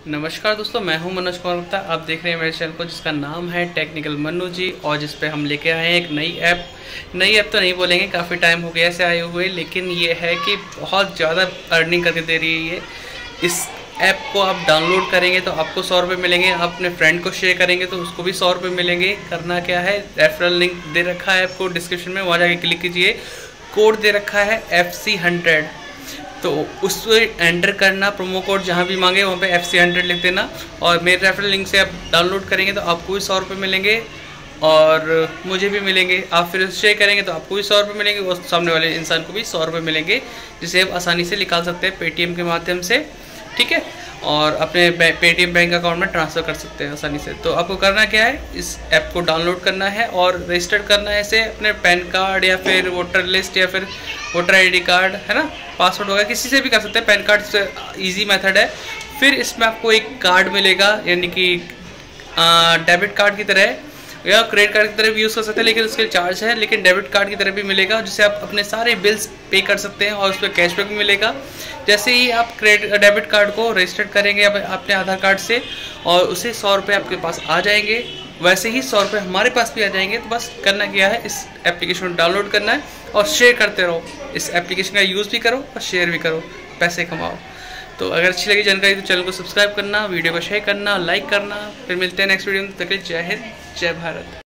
नमस्कार दोस्तों, मैं हूं मनोज कुमार गुप्ता। आप देख रहे हैं मेरे चैनल को जिसका नाम है टेक्निकल मन्नू जी, और जिस पे हम लेके आए हैं एक नई ऐप तो नहीं बोलेंगे, काफ़ी टाइम हो गया ऐसे आए हुए, लेकिन ये है कि बहुत ज़्यादा अर्निंग करके दे रही है ये। इस ऐप को आप डाउनलोड करेंगे तो आपको 100 रुपये मिलेंगे, आप अपने फ्रेंड को शेयर करेंगे तो उसको भी 100 रुपये मिलेंगे। करना क्या है, रेफरल लिंक दे रखा है आपको डिस्क्रिप्शन में, वहाँ जाके क्लिक कीजिए। कोड दे रखा है FC100, तो उसको एंटर करना, प्रोमो कोड जहाँ भी मांगे वहाँ पे FC100 लिख देना, और मेरे रेफरल लिंक से आप डाउनलोड करेंगे तो आपको भी 100 रुपये मिलेंगे और मुझे भी मिलेंगे। आप फिर शेयर करेंगे तो आपको भी 100 रुपये मिलेंगे और सामने वाले इंसान को भी 100 रुपये मिलेंगे, जिसे आप आसानी से निकाल सकते हैं पेटीएम के माध्यम से, ठीक है, और अपने पेटीएम बैंक अकाउंट में ट्रांसफ़र कर सकते हैं आसानी से। तो आपको करना क्या है, इस ऐप को डाउनलोड करना है और रजिस्टर करना है इसे अपने पैन कार्ड या फिर वोटर लिस्ट या फिर वोटर ID कार्ड, है ना, पासवर्ड वगैरह किसी से भी कर सकते हैं। पैन कार्ड से ईजी मेथड है। फिर इसमें आपको एक कार्ड मिलेगा, यानी कि डेबिट कार्ड की तरह या क्रेडिट कार्ड की तरह भी यूज़ कर सकते हैं, लेकिन उसके चार्ज है, लेकिन डेबिट कार्ड की तरह भी मिलेगा, जिससे आप अपने सारे बिल्स पे कर सकते हैं और उस पर कैशबैक भी मिलेगा। जैसे ही आप डेबिट कार्ड को रजिस्टर करेंगे अपने आधार कार्ड से और उसे 100 रुपये आपके पास आ जाएंगे, वैसे ही 100 रुपये हमारे पास भी आ जाएंगे। तो बस करना क्या है, इस एप्लीकेशन को डाउनलोड करना है और शेयर करते रहो। इस एप्लीकेशन का यूज़ भी करो और शेयर भी करो, पैसे कमाओ। तो अगर अच्छी लगी जानकारी तो चैनल को सब्सक्राइब करना, वीडियो को शेयर करना, लाइक करना। फिर मिलते हैं नेक्स्ट वीडियो में। तक के लिए जय हिंद, जय भारत।